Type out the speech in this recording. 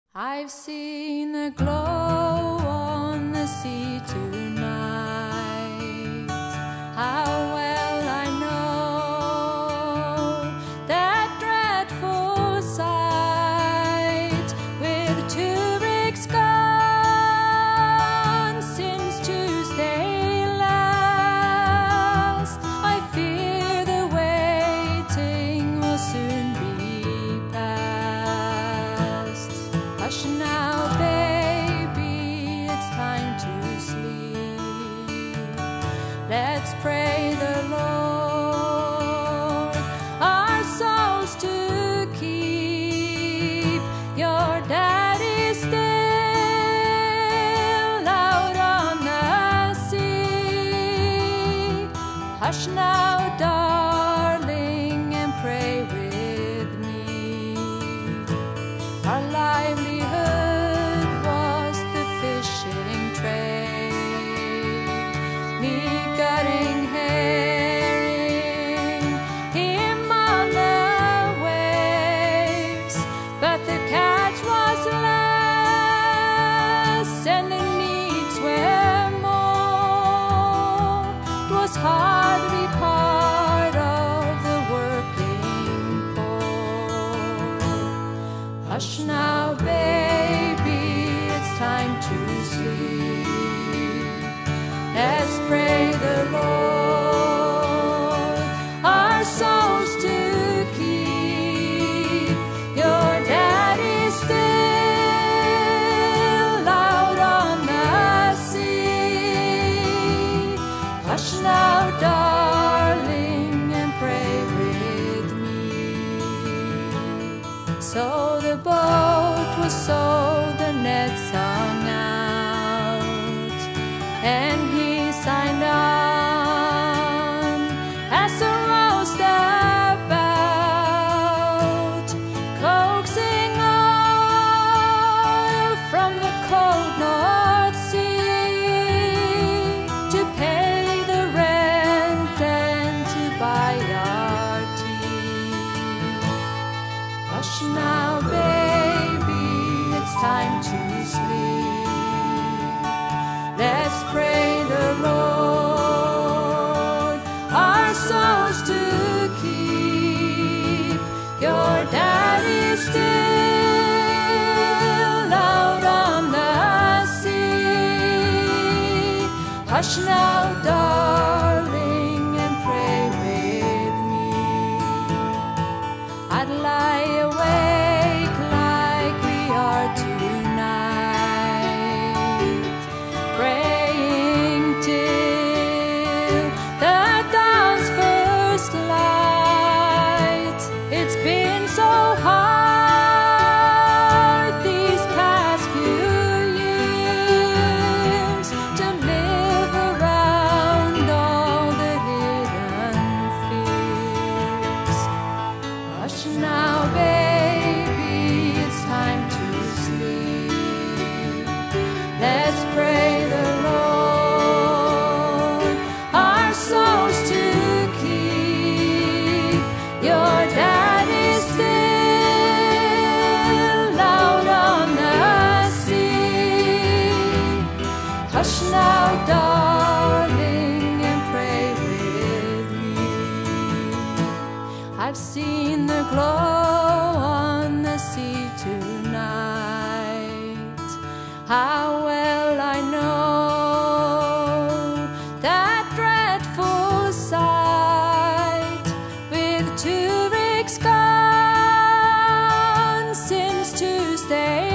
I've seen the glow on the sea tonight. How well I know that dreadful sight, with 2 rigs gone since Tuesday last. I fear the waiting will soon be past. Hush now, baby, it's time to sleep. Let's pray the Lord our souls to keep. Your daddy's still out on the sea. Hush now, darling, and pray with me. Our livelihood was the fishing trade, me gutting herring, him on the waves. But the catch was less, and the needs were more. 'Twas hardly part of the working poor. Hush now, baby, it's time to sleep. Let's pray the Lord our souls to keep. Your daddy's still out on the sea. Hush now, darling, and pray with me. So the boat was sold, the nets hung out, and he signed on as the roast about, coaxing oil from the cold North Sea to pay the rent and to buy our tea. Hush now, baby, it's time to sleep. Let's pray the Lord our souls to keep. Your daddy's still out on the sea. Hush now, darling, and pray with me. I'd lie awake like we are tonight, praying till the dawn's first light. It's been so hard these past few years to live around all the hidden fears. Hush now, baby, it's time to sleep. Let's pray the Lord our souls to keep. Your daddy's still out on the sea. Hush now, darling, and pray with me. I've seen the glow on the sea tonight. How well I know that dreadful sight, with 2 rigs gone since Tuesday